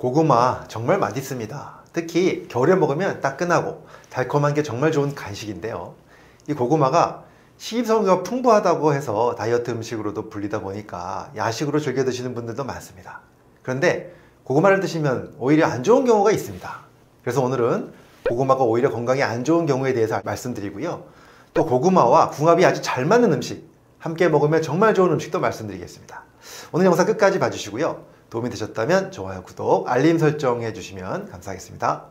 고구마 정말 맛있습니다. 특히 겨울에 먹으면 따끈하고 달콤한 게 정말 좋은 간식인데요. 이 고구마가 식이섬유가 풍부하다고 해서 다이어트 음식으로도 불리다 보니까 야식으로 즐겨 드시는 분들도 많습니다. 그런데 고구마를 드시면 오히려 안 좋은 경우가 있습니다. 그래서 오늘은 고구마가 오히려 건강에 안 좋은 경우에 대해서 말씀드리고요. 또 고구마와 궁합이 아주 잘 맞는 음식, 함께 먹으면 정말 좋은 음식도 말씀드리겠습니다. 오늘 영상 끝까지 봐주시고요. 도움이 되셨다면 좋아요, 구독, 알림 설정 해주시면 감사하겠습니다.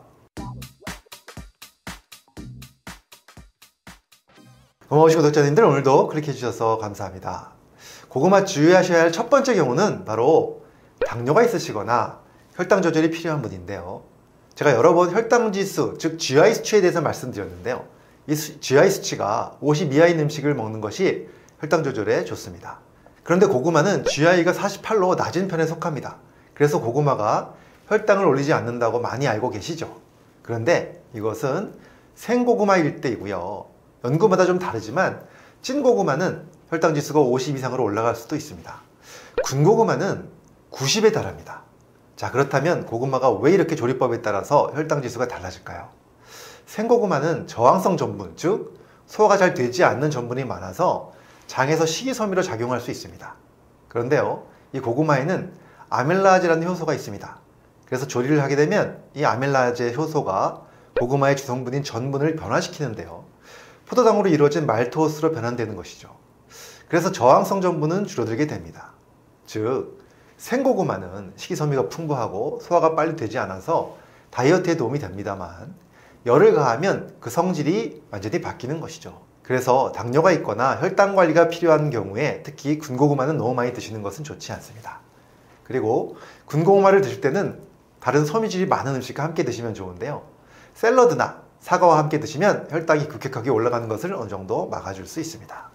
고마우신 구독자님들, 오늘도 클릭해 주셔서 감사합니다. 고구마 주의하셔야 할 첫 번째 경우는 바로 당뇨가 있으시거나 혈당 조절이 필요한 분인데요. 제가 여러 번 혈당지수, 즉 GI 수치에 대해서 말씀드렸는데요. 이 GI 수치가 50 이하인 음식을 먹는 것이 혈당 조절에 좋습니다. 그런데 고구마는 GI가 48로 낮은 편에 속합니다. 그래서 고구마가 혈당을 올리지 않는다고 많이 알고 계시죠. 그런데 이것은 생고구마일 때이고요. 연구마다 좀 다르지만 찐고구마는 혈당 지수가 50 이상으로 올라갈 수도 있습니다. 군고구마는 90에 달합니다. 자, 그렇다면 고구마가 왜 이렇게 조리법에 따라서 혈당 지수가 달라질까요? 생고구마는 저항성 전분, 즉 소화가 잘 되지 않는 전분이 많아서 장에서 식이섬유로 작용할 수 있습니다. 그런데요, 이 고구마에는 아밀라제라는 효소가 있습니다. 그래서 조리를 하게 되면 이 아밀라제 효소가 고구마의 주성분인 전분을 변화시키는데요. 포도당으로 이루어진 말토스로 변환되는 것이죠. 그래서 저항성 전분은 줄어들게 됩니다. 즉, 생고구마는 식이섬유가 풍부하고 소화가 빨리 되지 않아서 다이어트에 도움이 됩니다만 열을 가하면 그 성질이 완전히 바뀌는 것이죠. 그래서 당뇨가 있거나 혈당 관리가 필요한 경우에 특히 군고구마는 너무 많이 드시는 것은 좋지 않습니다. 그리고 군고구마를 드실 때는 다른 섬유질이 많은 음식과 함께 드시면 좋은데요. 샐러드나 사과와 함께 드시면 혈당이 급격하게 올라가는 것을 어느 정도 막아줄 수 있습니다.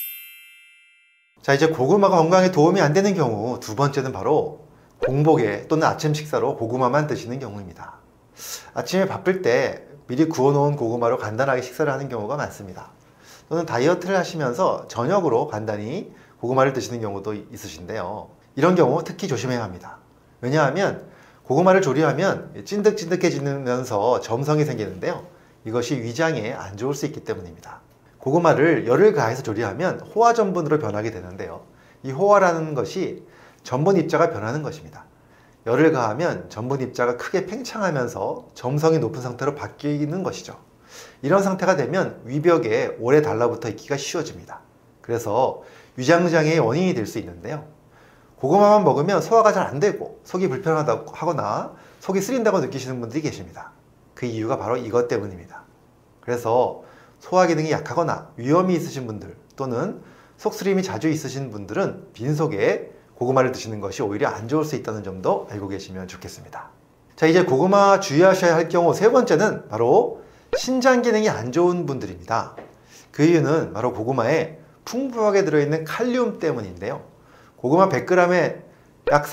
자, 이제 고구마가 건강에 도움이 안 되는 경우 두 번째는 바로 공복에 또는 아침 식사로 고구마만 드시는 경우입니다. 아침에 바쁠 때 미리 구워놓은 고구마로 간단하게 식사를 하는 경우가 많습니다. 또는 다이어트를 하시면서 저녁으로 간단히 고구마를 드시는 경우도 있으신데요. 이런 경우 특히 조심해야 합니다. 왜냐하면 고구마를 조리하면 찐득찐득해지면서 점성이 생기는데요. 이것이 위장에 안 좋을 수 있기 때문입니다. 고구마를 열을 가해서 조리하면 호화 전분으로 변하게 되는데요. 이 호화라는 것이 전분 입자가 변하는 것입니다. 열을 가하면 전분 입자가 크게 팽창하면서 점성이 높은 상태로 바뀌는 것이죠. 이런 상태가 되면 위벽에 오래 달라붙어 있기가 쉬워집니다. 그래서 위장장애의 원인이 될 수 있는데요. 고구마만 먹으면 소화가 잘 안 되고 속이 불편하다고 하거나 속이 쓰린다고 느끼시는 분들이 계십니다. 그 이유가 바로 이것 때문입니다. 그래서 소화 기능이 약하거나 위염이 있으신 분들 또는 속쓰림이 자주 있으신 분들은 빈속에 고구마를 드시는 것이 오히려 안 좋을 수 있다는 점도 알고 계시면 좋겠습니다. 자, 이제 고구마 주의하셔야 할 경우 세 번째는 바로 신장 기능이 안 좋은 분들입니다. 그 이유는 바로 고구마에 풍부하게 들어있는 칼륨 때문인데요. 고구마 100g에 약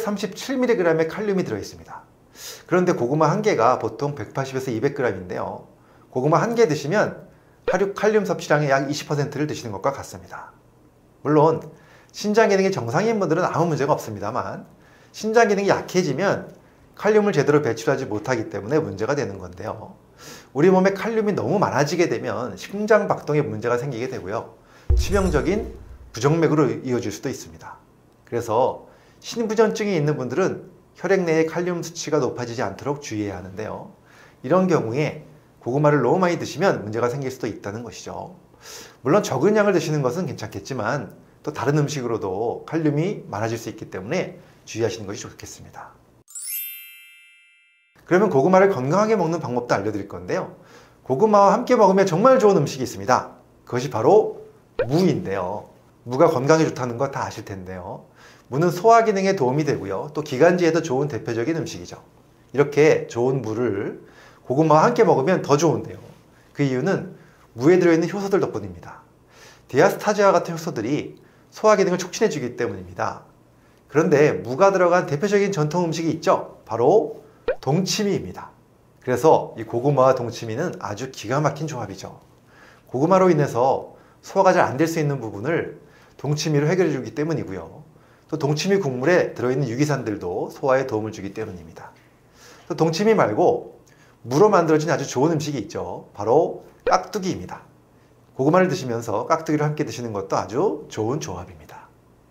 337mg의 칼륨이 들어있습니다. 그런데 고구마 한 개가 보통 180에서 200g인데요. 고구마 한 개 드시면 하루 칼륨 섭취량의 약 20%를 드시는 것과 같습니다. 물론 신장 기능이 정상인 분들은 아무 문제가 없습니다만 신장 기능이 약해지면 칼륨을 제대로 배출하지 못하기 때문에 문제가 되는 건데요. 우리 몸에 칼륨이 너무 많아지게 되면 심장 박동에 문제가 생기게 되고요. 치명적인 부정맥으로 이어질 수도 있습니다. 그래서 신부전증이 있는 분들은 혈액 내의 칼륨 수치가 높아지지 않도록 주의해야 하는데요. 이런 경우에 고구마를 너무 많이 드시면 문제가 생길 수도 있다는 것이죠. 물론 적은 양을 드시는 것은 괜찮겠지만 또 다른 음식으로도 칼륨이 많아질 수 있기 때문에 주의하시는 것이 좋겠습니다. 그러면 고구마를 건강하게 먹는 방법도 알려드릴 건데요. 고구마와 함께 먹으면 정말 좋은 음식이 있습니다. 그것이 바로 무인데요. 무가 건강에 좋다는 거 다 아실 텐데요. 무는 소화 기능에 도움이 되고요. 또 기관지에도 좋은 대표적인 음식이죠. 이렇게 좋은 무를 고구마와 함께 먹으면 더 좋은데요. 그 이유는 무에 들어있는 효소들 덕분입니다. 디아스타제와 같은 효소들이 소화 기능을 촉진해 주기 때문입니다. 그런데 무가 들어간 대표적인 전통 음식이 있죠. 바로 동치미입니다. 그래서 이 고구마와 동치미는 아주 기가 막힌 조합이죠. 고구마로 인해서 소화가 잘 안 될 수 있는 부분을 동치미로 해결해 주기 때문이고요. 또 또 동치미 국물에 들어있는 유기산들도 소화에 도움을 주기 때문입니다. 또 동치미 말고 무로 만들어진 아주 좋은 음식이 있죠. 바로 깍두기입니다. 고구마를 드시면서 깍두기를 함께 드시는 것도 아주 좋은 조합입니다.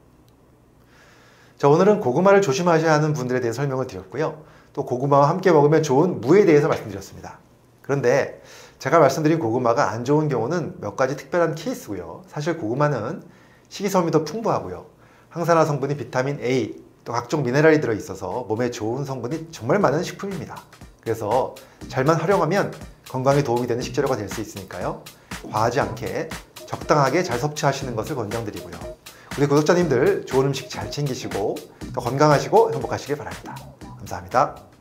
자, 오늘은 고구마를 조심하셔야 하는 분들에 대해 설명을 드렸고요. 또 고구마와 함께 먹으면 좋은 무에 대해서 말씀드렸습니다. 그런데 제가 말씀드린 고구마가 안 좋은 경우는 몇 가지 특별한 케이스고요. 사실 고구마는 식이섬유도 풍부하고요. 항산화 성분이 비타민 A, 또 각종 미네랄이 들어있어서 몸에 좋은 성분이 정말 많은 식품입니다. 그래서 잘만 활용하면 건강에 도움이 되는 식재료가 될 수 있으니까요. 과하지 않게 적당하게 잘 섭취하시는 것을 권장드리고요. 우리 구독자님들 좋은 음식 잘 챙기시고 또 건강하시고 행복하시길 바랍니다. 감사합니다.